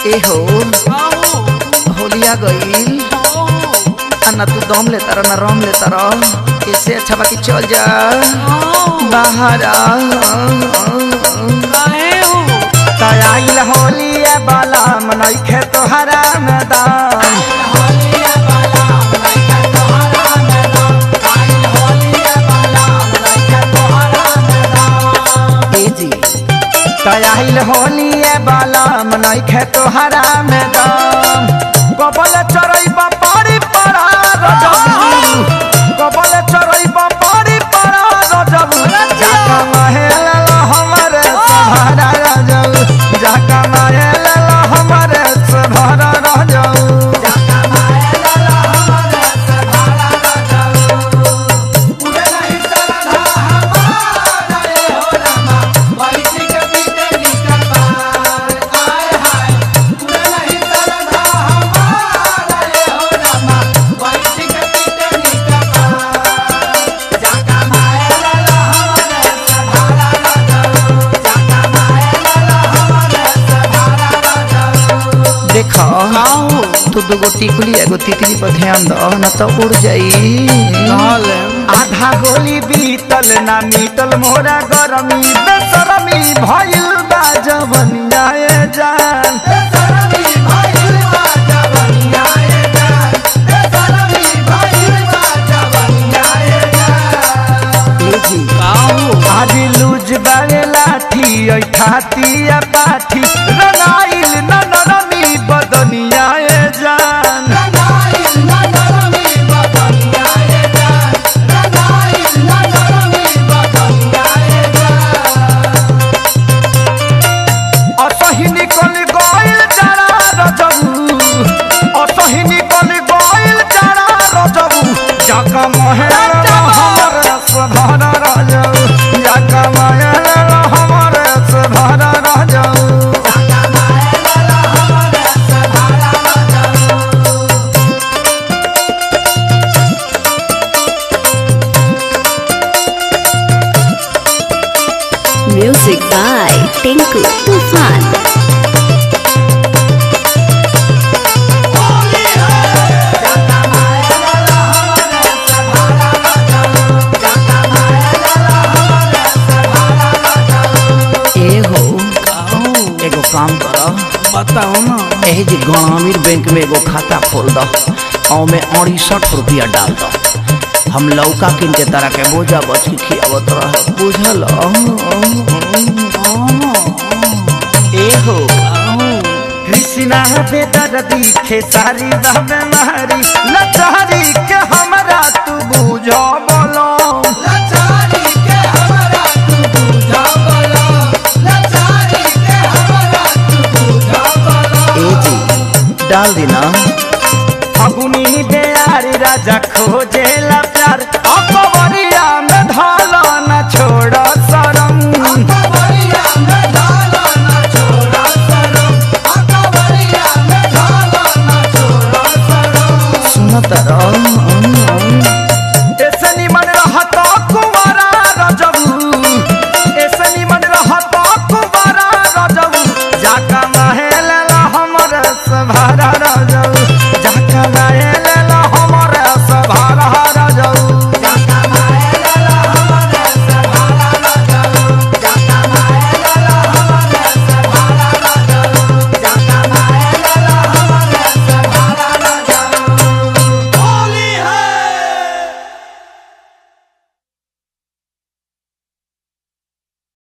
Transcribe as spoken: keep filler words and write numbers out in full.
ए हो होलिया गईल ना तू दम लेता रह ना रम लेता रह इससे अच्छा बाकी चल जा बाहर आइल होलिया बाला मनैखे तोहरा मैदान आइल होलिया बाला मनैखे तोहरा मैदान कबल चरैबा पारी पड़ा रजबू कबल चरैबा पारी पड़ा रजबू जाका महल हमरे सभरा रजबू जाका महल हमरे सभरा रजबू जाका महल हमरे सभरा रजबू पूरे नहीं सरधा हमारा ए हो रमा बैठी के बीते निकल पार आए हाय पूरे नहीं सरधा हमारा ए हो रमा बैठी के बीते निकल पार जाका महल हमरे सभरा रजबू जाका महल हमरे सभरा रजबू देखो तू दो टिकुली एगो तितली पर ध्यान दो न तो उड़ जाई आधा गोली बीतल ना मीतल मोरा गरमी बेसरमी भइल बा जवनिया ए जान बेसरमी भइल बा जवनिया ए जान बेसरमी भइल बा जवनिया ए जान ए जी आज लूज बागे लाठी ओइ खाती या पाठी रनाइल न नरमी बदनिया ए जान रनाइल न नरमी बदनिया ए जान रनाइल न नरमी बदनिया ए जान असही निकल गइल जरा रजबू असही निकल गइल जरा रजबू जाका महल हमरे सभरा रजबू जाका महल हमरे सभरा रजबू जाका महल हमरे सभरा रजबू Music by Tinku Tufan. एगो काम करो बताओ ना यही जी ग्रामीण बैंक में एगो खाता खोल दो और में अड़सठ रुपया डाल दो हम लौका किन के तरह के बोझा बच के खियावत रह बुझल ए हो कृष्णा बेदर्दी खेसारी बाबे मारी लचारी के हमरा तू बुझो बोलो लचारी के हमरा तू बुझो बोलो लचारी के हमरा तू बुझो बोलो ए जी डाल देना फगुनी बेयारी राजा खोजे